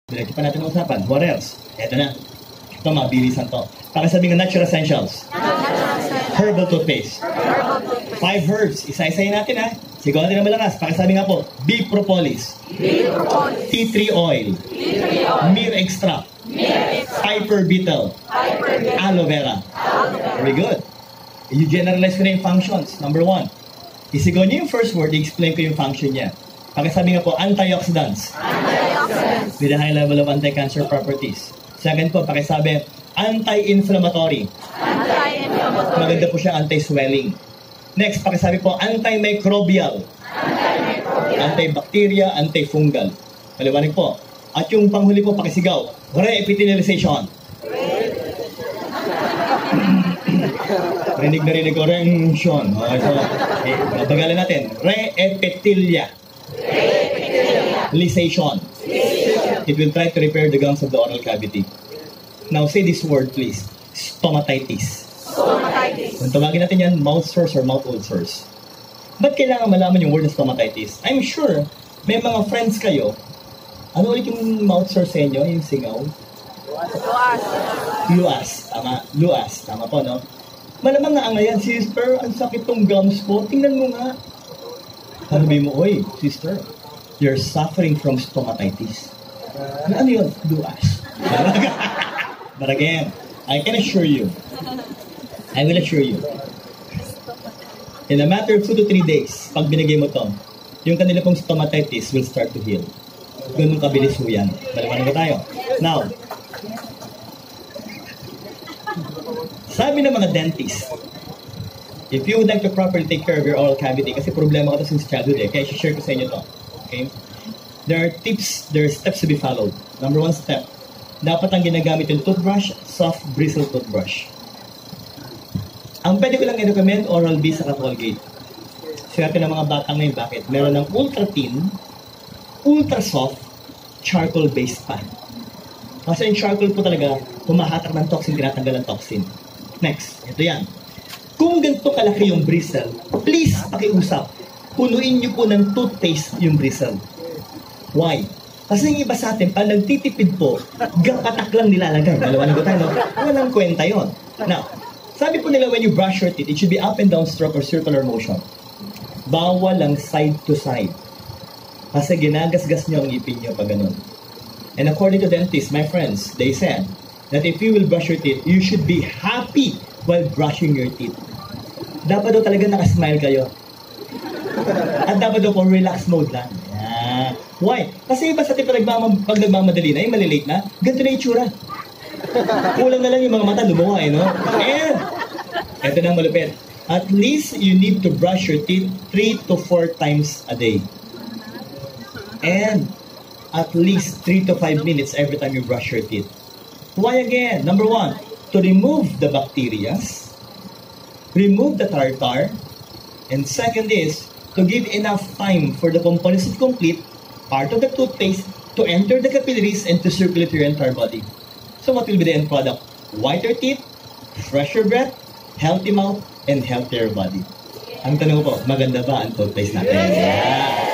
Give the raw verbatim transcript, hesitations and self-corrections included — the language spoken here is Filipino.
Diretso pa natin ang usapan. What else? Eto na. Ito, mabilisan to. Pakisabi ng natural essentials. Herbal toothpaste. Five herbs. Isa-isayin natin ha. Sigaw natin ang malakas. Pakisabi nga po. Bee propolis. Tea tree oil. Myrrh extract. Piper beetle. Aloe vera. Very good. You generalize ko na yung functions. Number one. Isigaw niyo yung first word, i-explain ko yung function niya. Pakisabi nga po, antioxidants. Antioxidants. With a high level of anti-cancer properties. Second po, pakisabi, anti-inflammatory. Anti-inflammatory. Maganda po siya, anti-swelling. Next, pakisabi po, antimicrobial. Antimicrobial. Antibacteria, antifungal. Paliwanag po. At yung panghuli po, pakisigaw, re-epithelialization. Rinig na rinig ko, re-epithelialization. Okay, so, okay, babagalan natin. Re-epithelia. Re-epithelialization. It will try to repair the gums of the oral cavity. Now, say this word, please. Stomatitis. Stomatitis. Kung tawagin natin yan, mouth sores or mouth ulcers. Ba't kailangan malaman yung word na stomatitis? I'm sure, may mga friends kayo. Ano ulit yung mouth sores sa inyo? Yung singaw? Luas. Luas. Tama. Luas. Tama po, no? Malamang nga ang ngayon, sister, ang sakit tong gums ko. Tingnan mo nga. Sabi mo, oy, sister, you're suffering from stomatitis. Ano yun? Luas. But again, I can assure you, I will assure you, in a matter of two to three days, pag binigay mo to, yung kanila pong stomatitis will start to heal. Ganun kabilis mo yan. Baliwanan ko tayo. Now, sabi ng mga dentist, if you would like to properly take care of your oral cavity, kasi problema ko to since childhood eh, kaya share ko sa inyo to. Okay? There are tips, there are steps to be followed. Number one step, dapat ang ginagamit yung toothbrush, soft bristle toothbrush. Ang pwede ko lang i-recommend, Oral-B sa Colgate. Swerte ng mga batang ngayon, bakit? Meron ng ultra thin, ultra soft, charcoal-based pa. Kasi yung charcoal po talaga, humahatak ng toxin, tinatanggal ng toxin. Next, ito yan. Kung ganito kalaki yung bristle, please pakiusap, punuin nyo po ng toothpaste yung bristle. Why? Kasi yung iba sa atin, pag nagtitipid po, gapatak lang nilalagay. Malawanan ko tayo, no? Walang kwenta yun. Now, sabi po nila when you brush your teeth, it should be up and down stroke or circular motion. Bawal lang side to side. Kasi ginagasgas nyo ang ngipin nyo pag ganun. And according to dentists, my friends, they said that if you will brush your teeth, you should be happy while brushing your teeth. Dapat daw talaga nakasmile kayo. At dapat daw po relax mode lang. Yeah. Why? Kasi iba sa atin pag, nagmam pag nagmamadali na, yung malilate na, ganito na yung tsura. Kulang na lang yung mga mata, lumuha eh, no? And, eto na malupit. At least you need to brush your teeth three to four times a day. And, at least three to five minutes every time you brush your teeth. Why again? Number one, to remove the bacteria, remove the tartar, and second is, to give enough time for the components to complete part of the toothpaste to enter the capillaries and to circulate your entire body. So what will be the end product? Whiter teeth, fresher breath, healthy mouth, and healthier body. Ang tanong ko po, maganda ba ang toothpaste natin? Yeah.